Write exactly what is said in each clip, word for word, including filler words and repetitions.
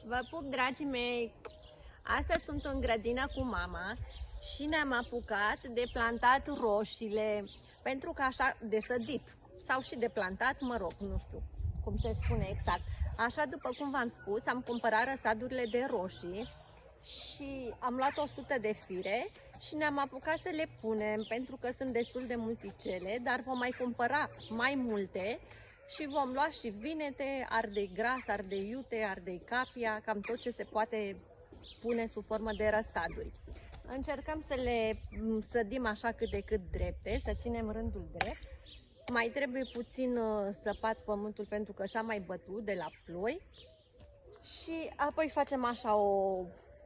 Vă pup, dragii mei! Astăzi sunt în grădină cu mama și ne-am apucat de plantat roșiile, pentru că așa, de sădit sau și de plantat, mă rog, nu știu cum se spune exact. Așa, după cum v-am spus, am cumpărat răsadurile de roșii și am luat o sută de fire și ne-am apucat să le punem, pentru că sunt destul de multicele, dar vom mai cumpăra mai multe și vom lua și vinete, ardei gras, ardei iute, ardei capia, cam tot ce se poate pune sub formă de răsaduri. Încercăm să le sădim așa cât de cât drepte, să ținem rândul drept. Mai trebuie puțin săpat pământul pentru că s-a mai bătut de la ploi. Și apoi facem așa o,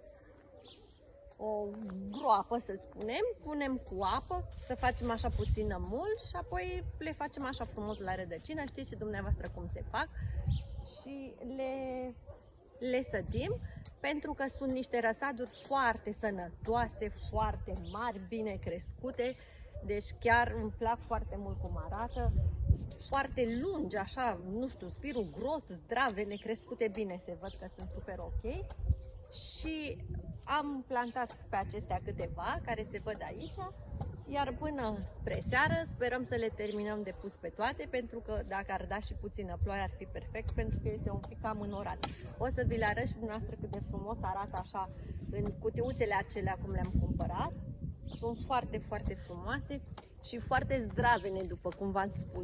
o groapă, să spunem, punem cu apă, să facem așa puțină mult și apoi le facem așa frumos la rădăcină. Știți și dumneavoastră cum se fac și le, le sădim, pentru că sunt niște răsaduri foarte sănătoase, foarte mari, bine crescute. Deci chiar îmi plac foarte mult cum arată, foarte lungi, așa, nu știu, firul gros, zdravene, crescute bine, se văd că sunt super ok. Și am plantat pe acestea câteva, care se văd aici, iar până spre seară sperăm să le terminăm de pus pe toate, pentru că dacă ar da și puțină ploaie ar fi perfect, pentru că este un pic cam înorat. O să vi le arăt și dumneavoastră cât de frumos arată așa în cutiuțele acelea cum le-am cumpărat. Sunt foarte, foarte frumoase și foarte zdravene, după cum v-am spus.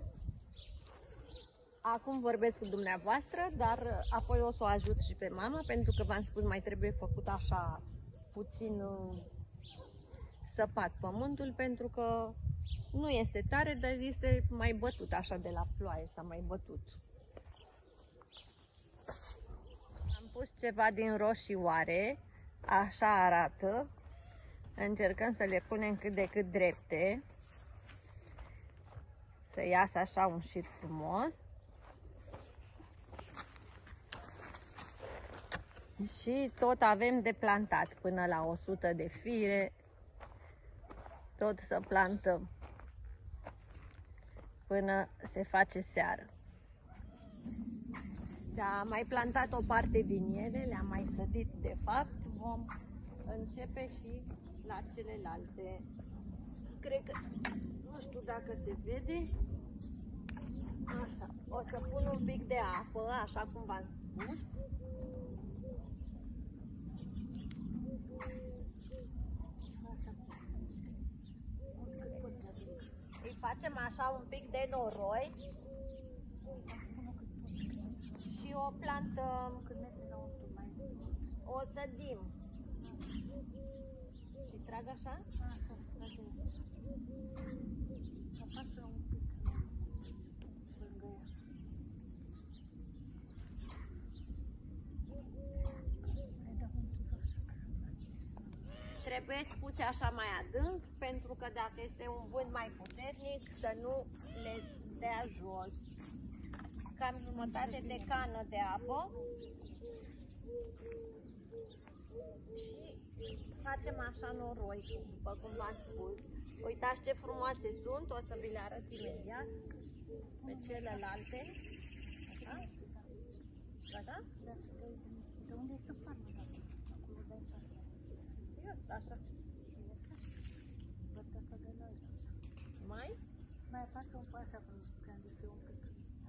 Acum vorbesc cu dumneavoastră, dar apoi o să o ajut și pe mama, pentru că v-am spus, mai trebuie făcut așa puțin săpat pământul, pentru că nu este tare, dar este mai bătut așa de la ploaie, s-a mai bătut. Am pus ceva din roșioare, așa arată. Încercăm să le punem cât de cât drepte, să iasă așa un șir frumos. Și tot avem de plantat până la o sută de fire, tot să plantăm până se face seară. Da, am mai plantat o parte din ele, le-am mai sădit de fapt, vom începe și la celelalte. Cred că, nu știu dacă se vede, așa, o să pun un pic de apă, așa cum v-am spus. Îi facem așa un pic de noroi și o plantăm, o sădim. Și trag așa? Așa, trage. Apasă un pic lângă ea. Trebuie spuse așa mai adânc, pentru că dacă este un vânt mai puternic, să nu le dea jos. Cam jumătate de cană de apă. Și facem așa noroi, după cum v-am spus. Uitați ce frumoase sunt, o să vi le arăt imediat pe celelalte. Așa? Gata? De unde este farma? Este așa. Mai? Mai face un pas așa, când este un pic.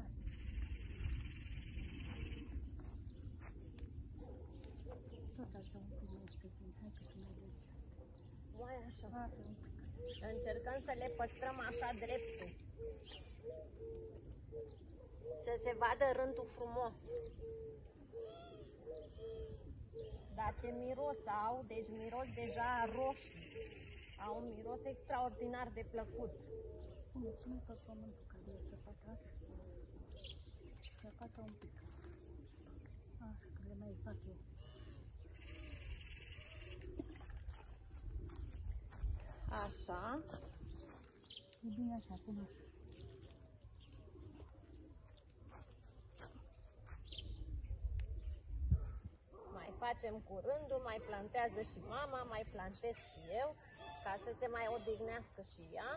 Tot așa un pic mai specin. Hai că mai drept. Mai așa. Încercăm să le păstrăm așa drepte. Să se vadă rândul frumos. Dar ce miros au, deci miros deja roșii. Au un miros extraordinar de plăcut. Pune, pune tot pământul care este pătrat. Și apată un pic. Așa, că le mai fac eu. Așa. E bine așa, pune așa. Mai facem cu rândul, mai plantează și mama, mai plantez și eu, ca să se mai odihnească și ea.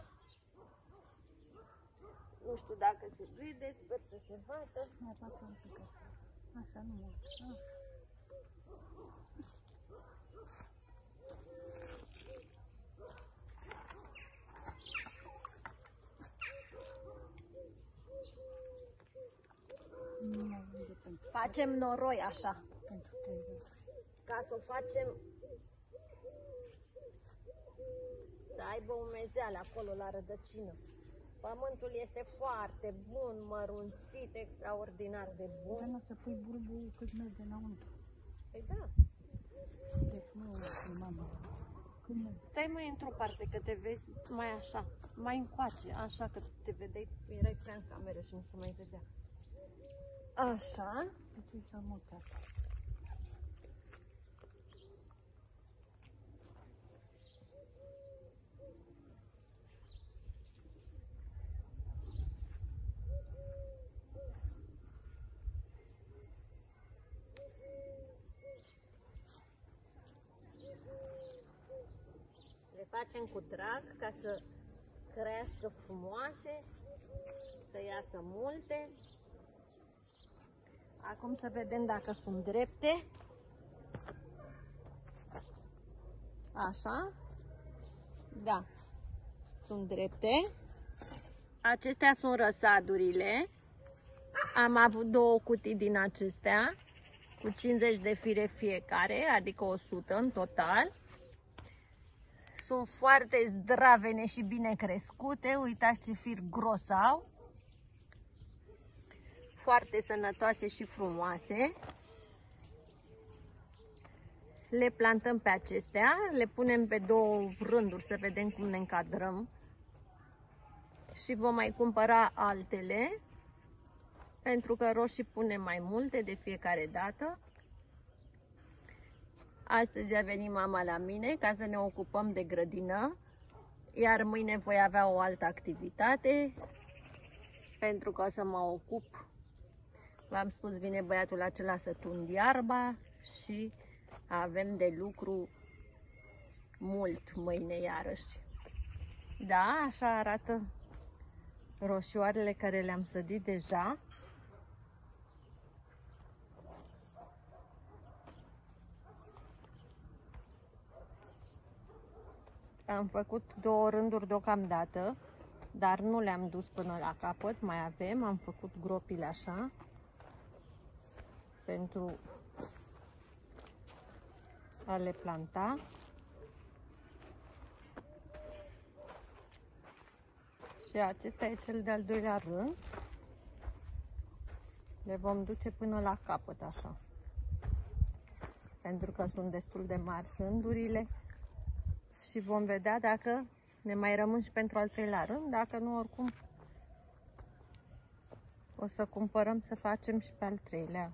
Nu știu dacă se vede, sper să se vadă. Mai face un pic așa. Așa, nu mult. Așa. Nu mai unde pentru, Facem noroi așa, pentru trei ca să o facem să aibă umezeală acolo la rădăcină. Pământul este foarte bun, mărunțit, extraordinar de Dar bun. nu o să pui bulbul cât merge înăuntru. Păi da, Deci nu o mama. Când merge? stai mai într-o parte că te vezi mai așa, mai încoace, așa că te vedeai, erai prea în cameră și nu se mai vedea. Așa. Deci să mutat. Le facem cu drag ca să crească frumoase, să iasă multe. Acum să vedem dacă sunt drepte. Așa. Da. Sunt drepte. Acestea sunt răsadurile. Am avut două cutii din acestea cu cincizeci de fire fiecare, adică o sută în total. Sunt foarte zdravene și bine crescute. Uitați ce fir gros au. Foarte sănătoase și frumoase. Le plantăm pe acestea, le punem pe două rânduri să vedem cum ne încadrăm. Și vom mai cumpăra altele, pentru că roșii punem mai multe de fiecare dată. Astăzi a venit mama la mine ca să ne ocupăm de grădină, iar mâine voi avea o altă activitate, pentru că o să mă ocup. V-am spus, vine băiatul acela să tund iarba și avem de lucru mult mâine iarăși. Da, așa arată roșioarele care le-am sădit deja. Am făcut două rânduri deocamdată, dar nu le-am dus până la capăt, mai avem, am făcut gropile așa, pentru a le planta. Și acesta e cel de-al doilea rând. Le vom duce până la capăt așa, pentru că sunt destul de mari rândurile și vom vedea dacă ne mai rămân și pentru al treilea rând, dacă nu, oricum o să cumpărăm să facem și pe al treilea.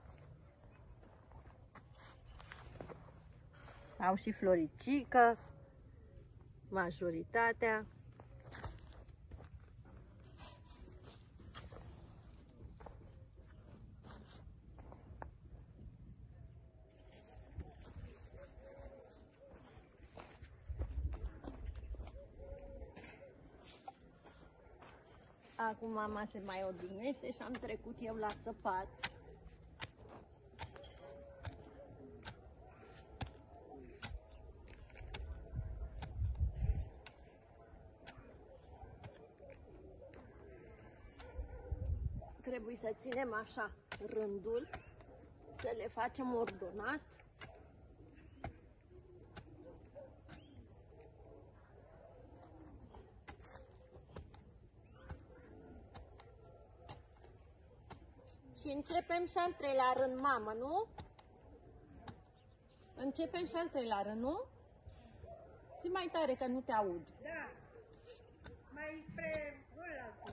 Au și floricică, majoritatea. Acum mama se mai odihnește și am trecut eu la săpat. Trebuie să ținem așa rândul, să le facem ordonat. Și începem și al treilea rând, mamă, nu? Începem și al treilea rând, nu? Zi mai tare că nu te aud. Da, mai spre ăla.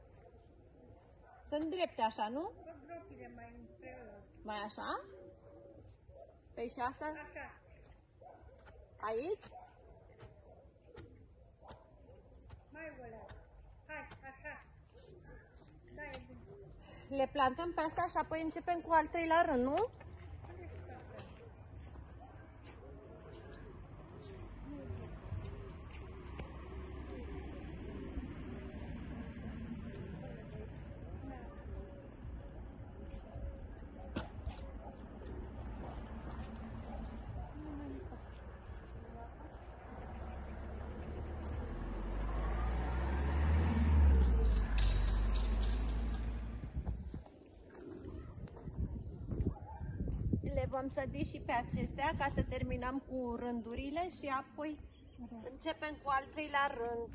Sunt drepte așa, nu? Tot gropile mai spre ăla. Mai așa? Păi și asta? Așa. Aici? Mai ăla. Hai, așa. Da, e bine. Le plantăm pe astea și apoi începem cu al treilea rând, nu? vom sădi și pe acestea ca să terminăm cu rândurile și apoi începem cu al treilea rând.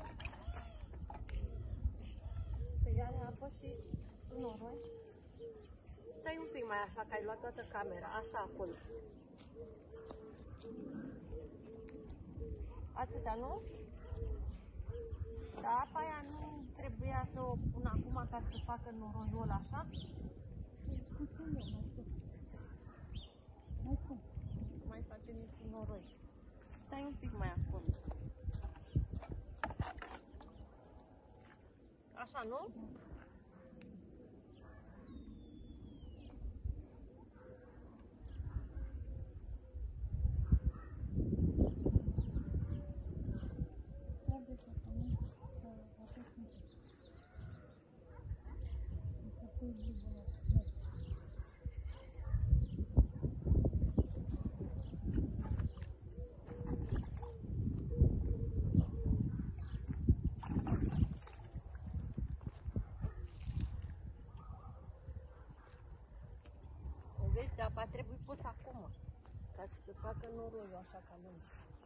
Pe ea a fost și noroi. Stai un pic mai așa, că ai luat toată camera, așa acolo. Atâta, nu? Dar apa aia nu trebuia să o pun acum ca să facă noroiul așa? Nu mai face niciun noroi. Stai un pic mai acolo. Așa, nu? Vezi, apa trebuie pus acum, ca să se facă noroiul așa ca lumea.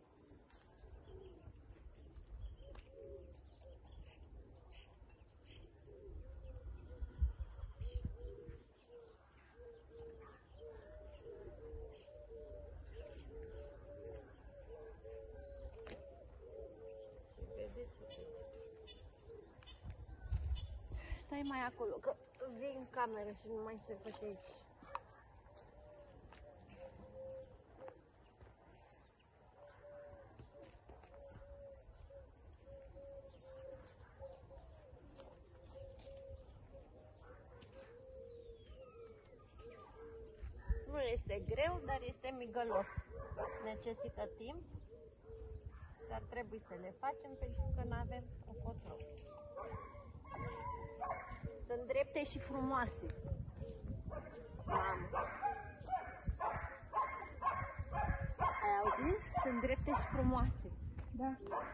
Stai mai acolo, că vii în cameră și nu mai se face aici. Nu este greu, dar este migălos. Necesită timp, dar trebuie să le facem pentru că nu avem încotro. Sunt drepte și frumoase. Mamă. Ai auzit? Sunt drepte și frumoase. Da.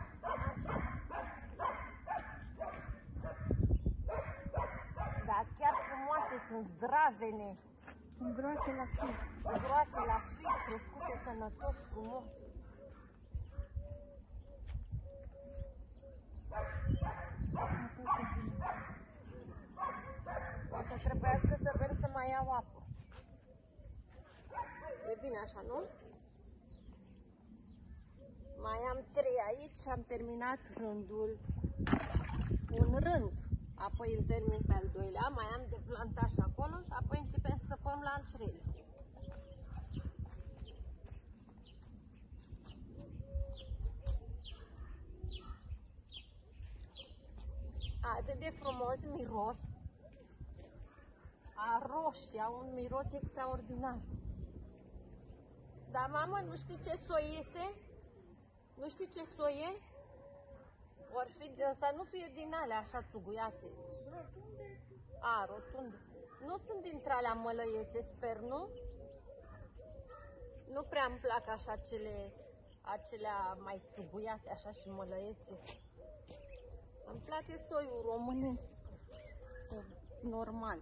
Da, chiar frumoase, sunt zdravene. Sunt groase la fir. Groase la fir, crescute sănătos, frumos. O să trebuiască să vrem să mai iau apă. E bine așa, nu? Mai am trei aici și am terminat rândul. Un rând. Apoi îl termin pe al doilea, mai am de plantat și acolo și apoi începem să săpăm la al treilea. Atât de frumos miros. A roșii, au un miros extraordinar. Dar mamă, nu știi ce soi este? Nu știi ce soi e? Or fi, să nu fie din alea așa țuguiate. Rotunde. A, rotunde. Nu sunt dintre alea mălăiețe, sper, nu? Nu prea îmi plac așa cele, acelea mai țuguiate, așa și mălăiețe. Îmi place soiul românesc, normal.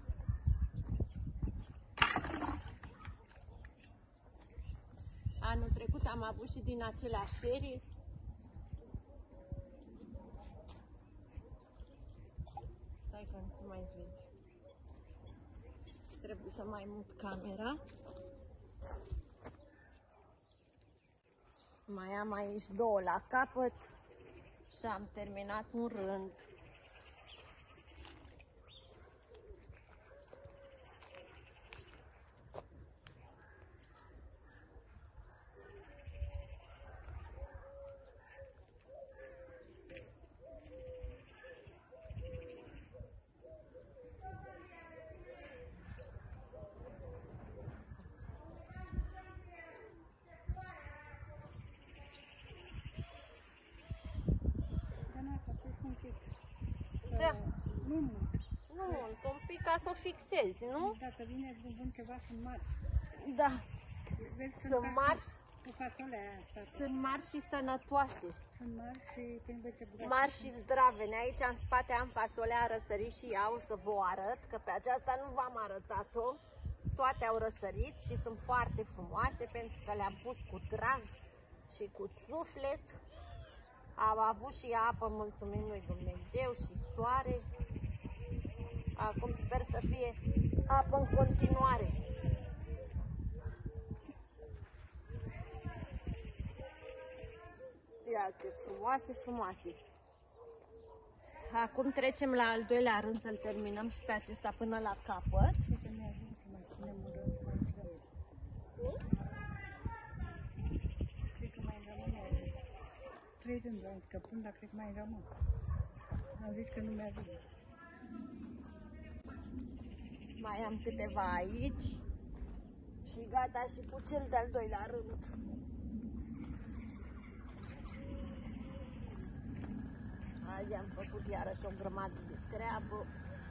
Anul trecut am avut și din acelea sherry. Stai că nu se mai vede. Trebuie să mai mut camera. Mai am aici două la capăt și am terminat un rând. Da. Nu mult. Nu mult, un pic ca să o fixezi, nu? Dacă vine bun ceva, sunt mari. Da. Vezi, Sunt mari, cu fasolea aia, tata. sunt mari și sănătoase. Sunt mari și trebuie ce bucate. Mari și zdravene. Aici în spate am fasolea răsărit și ea, o să vă o arăt, că pe aceasta nu v-am arătat-o. toate au răsărit și sunt foarte frumoase pentru că le-am pus cu drag și cu suflet. Au avut și apă, mulțumim lui Dumnezeu, și soare. Acum sper să fie apă în continuare. Iată, frumoase, frumoase. Acum trecem la al doilea rând să-l terminăm și pe acesta până la capăt. Trei rânduri am zis că pun, dar cred că mai rămân. Am zis că nu mi-ajunge. Mai am câteva aici și gata și cu cel de-al doilea rând. Azi am făcut iarăși o grămadă de treabă.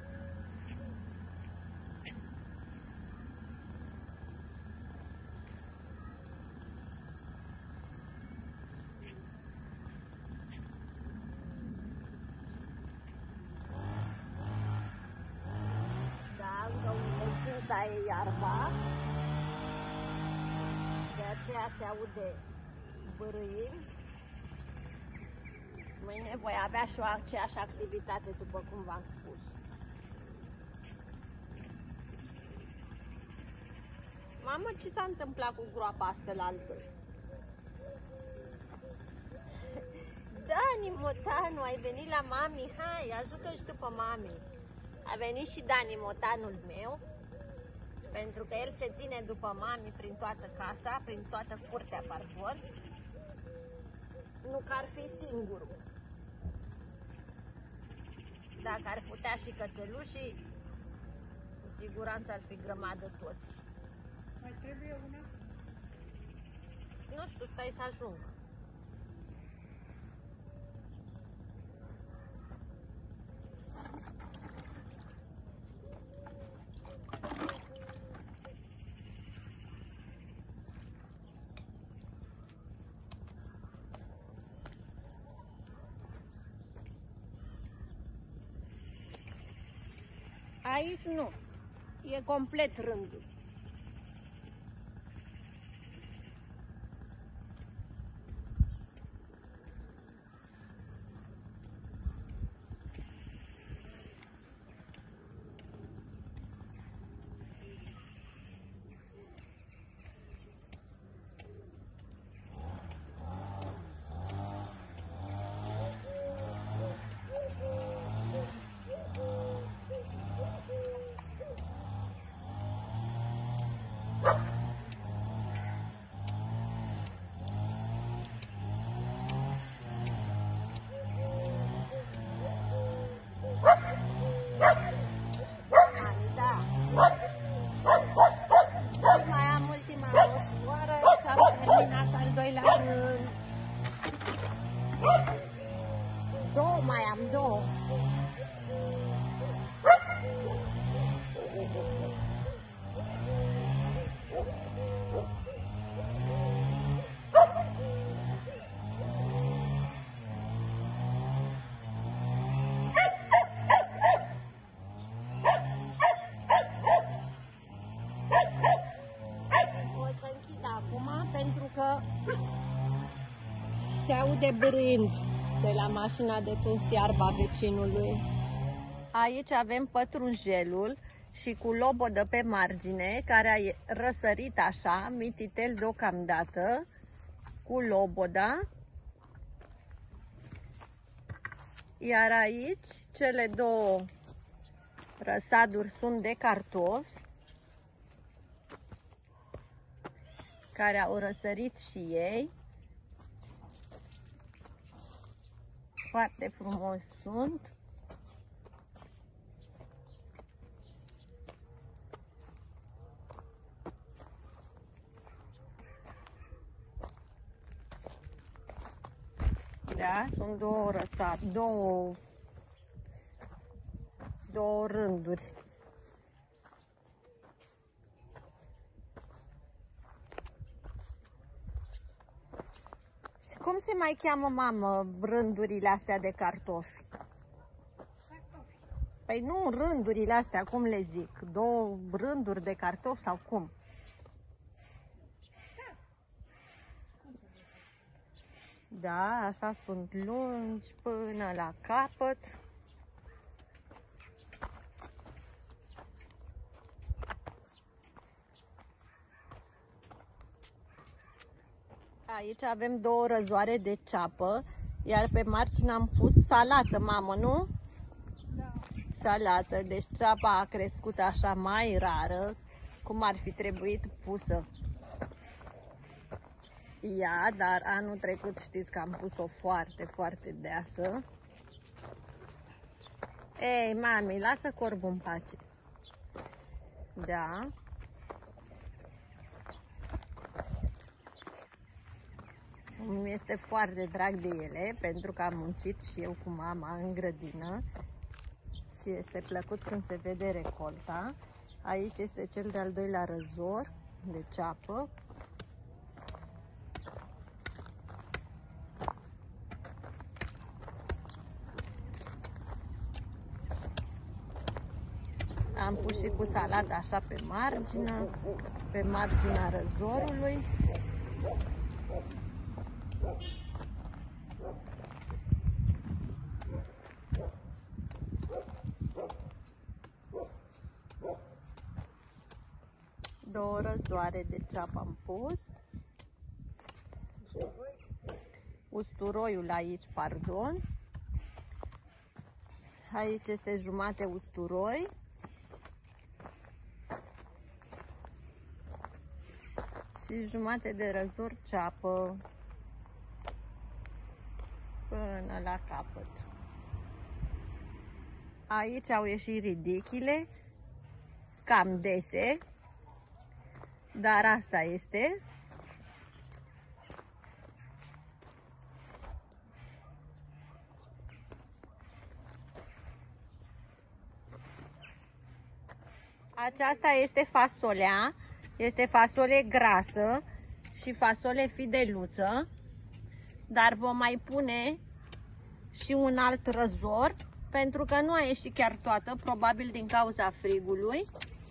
Da, încă un puțin taie iarba. De aceea se aude bârâind. Mâine voi avea și o aceeași activitate, după cum v-am spus. Mamă, ce s-a întâmplat cu groapa asta la altă? Dani Motanu, ai venit la mami? Hai, ajută-și după mami. A venit și Dani Motanul meu, pentru că el se ține după mami prin toată casa, prin toată curtea, pardon. Nu că ar fi singurul. Dacă ar putea și cățelușii, cu siguranță ar fi grămadă toți. Mai trebuie una? Nu știu, stai să ajung. Aici nu, e complet rândul. Mai am ultima roșioară și am terminat al doilea rând. Două mai am, două. Pentru că se aude bârâind de la mașina de tuns iarba vecinului. Aici avem pătrunjelul și cu lobodă pe margine, care a răsărit așa, mititel deocamdată, cu loboda. Iar aici cele două răsaduri sunt de cartofi, care au răsărit și ei. Foarte frumos sunt. Da, sunt două răsat, două, două rânduri. Cum se mai cheamă, mamă, rândurile astea de cartofi? Cartofi. Păi nu rândurile astea, cum le zic? Două rânduri de cartofi sau cum? Da, așa sunt lungi până la capăt. Aici avem două răzoare de ceapă, iar pe margine am pus salată, mamă, nu? Da. Salată, deci ceapa a crescut așa mai rară, cum ar fi trebuit pusă ea, dar anul trecut știți că am pus-o foarte, foarte deasă. Ei, mami, lasă corbul în pace. Da. Mi este foarte drag de ele, pentru că am muncit și eu cu mama în grădină. Și este plăcut când se vede recolta. Aici este cel de-al doilea răzor de ceapă. Am pus și cu salata așa pe margine, pe marginea răzorului. Două răzoare de ceapă am pus. Usturoiul aici, pardon. Aici este jumate usturoi. Și jumate de răzor ceapă până la capăt. Aici au ieșit ridicile, cam dese, dar asta este. Aceasta este fasolea. Este fasole grasă și fasole fideluță, dar vom mai pune și un alt răzor, pentru că nu a ieșit chiar toată, probabil din cauza frigului.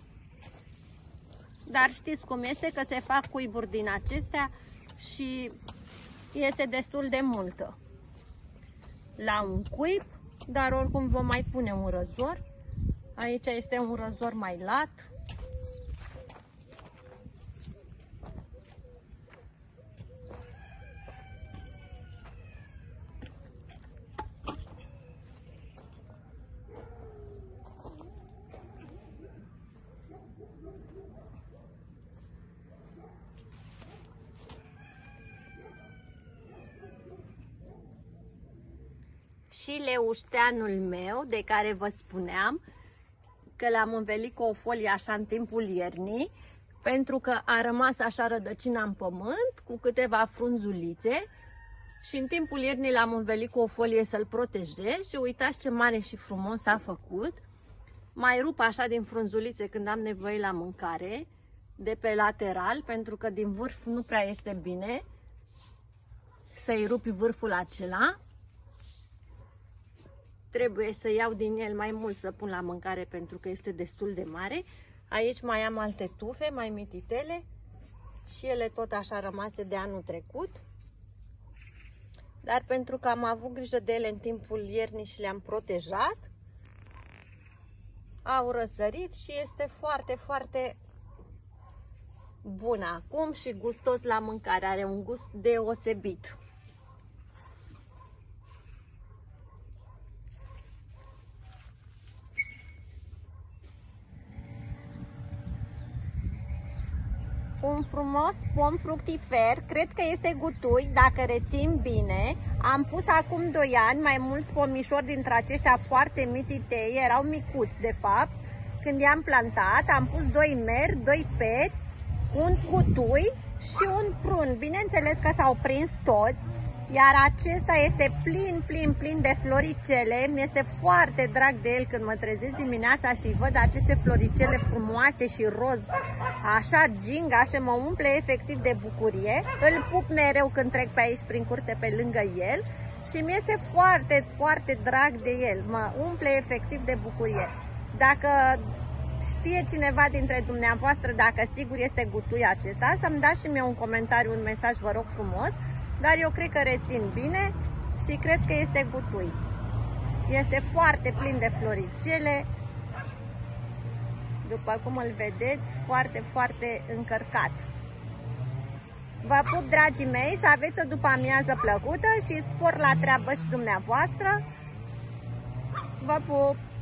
Dar știți cum este, că se fac cuiburi din acestea și iese destul de multă la un cuib, dar oricum vom mai pune un răzor. Aici este un răzor mai lat. Și leușteanul meu, de care vă spuneam că l-am învelit cu o folie așa în timpul iernii, pentru că a rămas așa rădăcina în pământ, cu câteva frunzulițe, și în timpul iernii l-am învelit cu o folie să-l protejez și uitați ce mare și frumos a făcut. Mai rup așa din frunzulițe când am nevoie la mâncare, de pe lateral, pentru că din vârf nu prea este bine să-i rupi vârful acela. Trebuie să iau din el mai mult să pun la mâncare pentru că este destul de mare. Aici mai am alte tufe mai mititele și ele tot așa rămase de anul trecut. Dar pentru că am avut grijă de ele în timpul iernii și le-am protejat, au răsărit și este foarte, foarte bună acum și gustos la mâncare. Are un gust deosebit. Un frumos pom fructifer, cred că este gutui, dacă rețin bine. Am pus acum doi ani mai mulți pomișori dintre aceștia foarte mititei, erau micuți de fapt. Când i-am plantat, am pus doi meri, doi peti, un cutui și un prun. Bineînțeles că s-au prins toți, iar acesta este plin, plin, plin de floricele. Mi-este foarte drag de el când mă trezesc dimineața și văd aceste floricele frumoase și roz, așa gingașe, mă umple efectiv de bucurie. Îl pup mereu când trec pe aici prin curte pe lângă el și mi este foarte, foarte drag de el. Mă umple efectiv de bucurie. Dacă știe cineva dintre dumneavoastră dacă sigur este gutui acesta, să-mi dați și mie un comentariu, un mesaj, vă rog frumos, dar eu cred că rețin bine și cred că este gutui. Este foarte plin de floricele, după cum îl vedeți, foarte, foarte încărcat. Vă pup, dragii mei, să aveți o după amiază plăcută și spor la treabă și dumneavoastră. Vă pup!